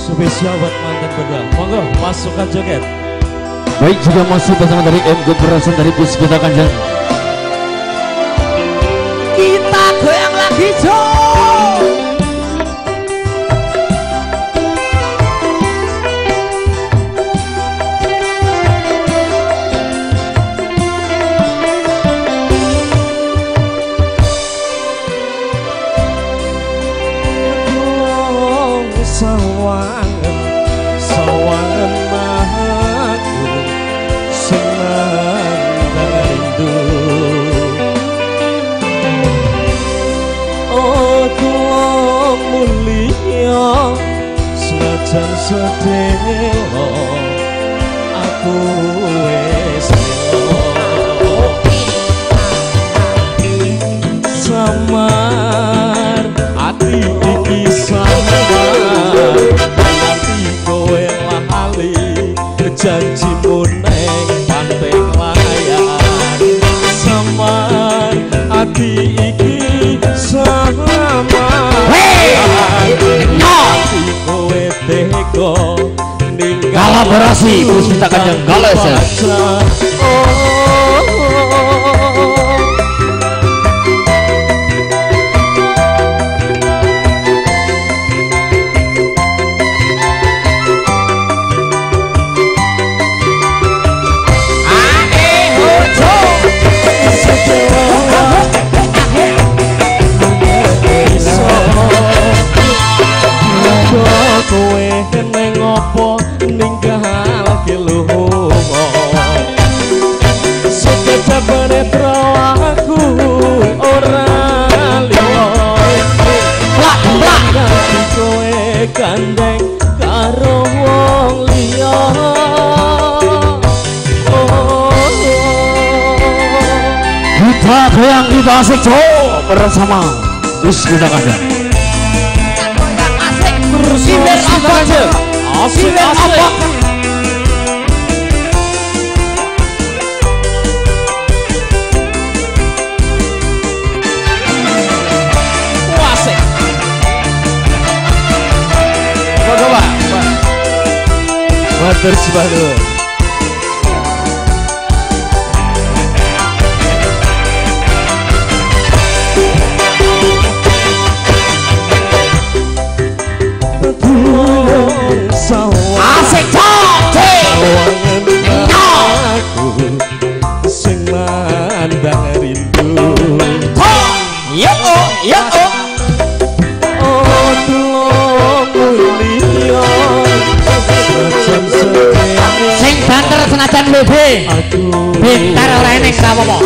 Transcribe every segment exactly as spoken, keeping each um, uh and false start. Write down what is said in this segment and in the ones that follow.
spesial buat mantan berdua. Monggo pasukan joget. Baik, juga masih bersama dari M Good Production dari Puspita Kanjeng. Kita goyang lagi, Jo. Sawangan, sawangan mahaku senang rindu. Oh tuwa mulia senajan sedelo aku wis samar ati iki samar ati kowe lali janjimu neng pantai layan samar ati iki samar ati kowe teko Kolaborasi Puspita Kanjeng Gales ya. Kowe neng opo ninggal kelumo sepeda penetra aku ora liyo plak plak ganti kowe gandeng karo wong liya Kita goyang kita asik Jo bersama Puspita Kanjeng. Siber apa aja? Siber apa? Wasik. Coba, Pak. Matur suwun. Asik coke aku sing mandang rindu yo yo oh tulung mulia sing banter senajan bebe pintar ora enek ra apa-apa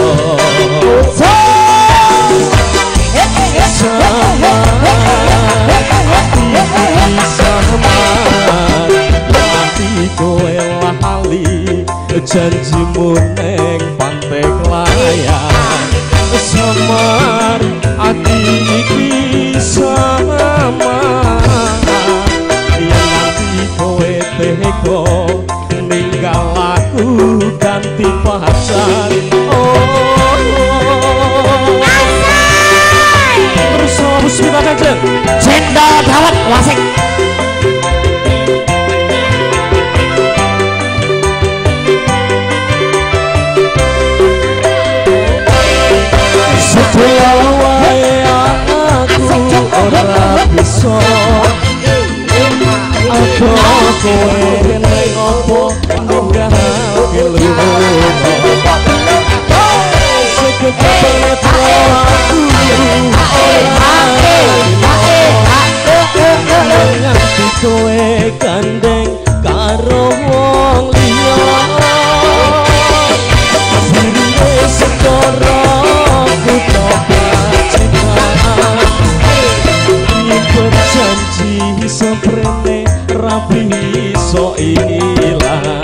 kowe lali janjimu neng pantai layan samar ati iki samar yen nanti kowe teko ninggal aku ganti pacar oh terus Puspita Kanjeng cendol dawet wasik wae aku ora bisa aku kowe neng opo ninggal kelumo sekejap penetra aku nganti kowe gandeng karo wong liya sirine sekara janji seprene rapi so ilang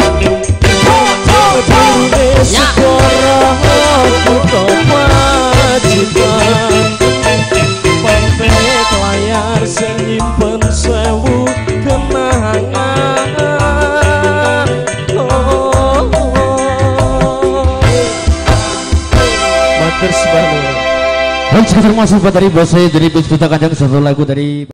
dene sekolah foto majikan pantai layar sing nyimpen sewu kenangan oh, matur suwun. Baik, terima kasih dari bos saya dari Puspita Kanjeng, satu lagu dari